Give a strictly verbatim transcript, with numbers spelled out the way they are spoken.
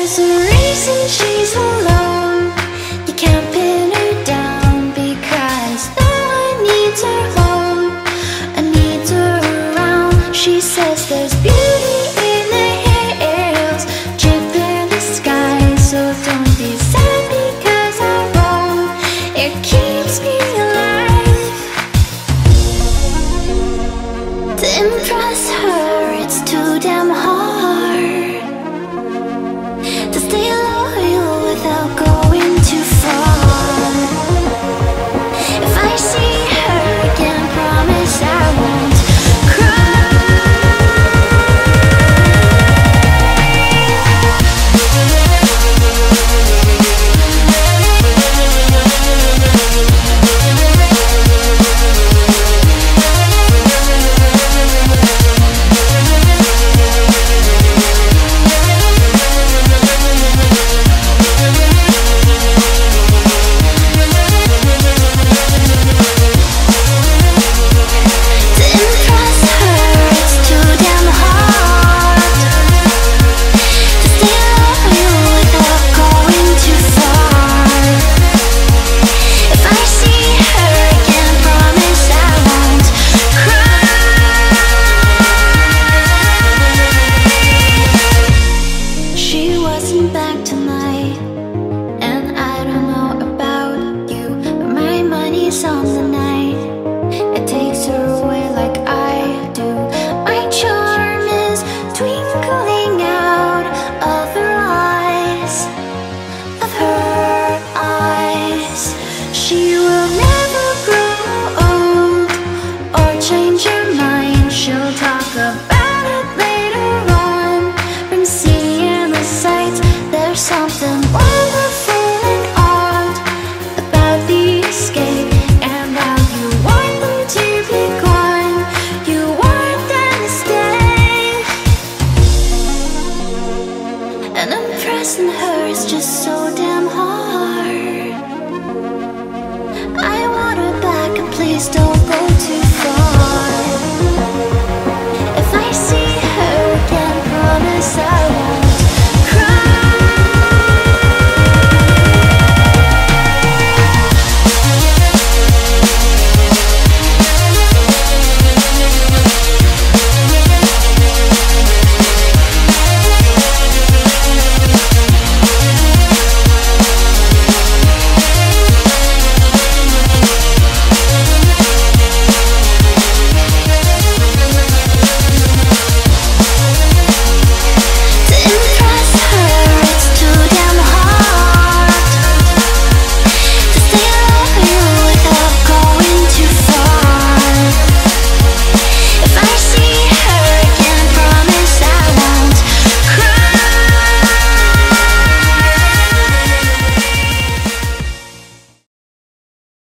There's a reason she's alone. You can't pin her down because no one needs her home and needs her around. She says there's beauty in the hills, drip in the sky. So don't be sad because I roam. It keeps me alive. To impress her, it's too damn hard to stay loyal without going too far. If I see her again, promise I won't back tonight. And I don't know about you, but my money's on the night. It takes her away like I do. My charm is twinkling out of her eyes, of her eyes. She will never grow old or change her mind. She'll talk about it later on. From seeing the sights, there's something wonderful and odd about the escape and how you want them to be gone. You want them to stay, and impressing her is just so damn hard. I want her back, and please don't go.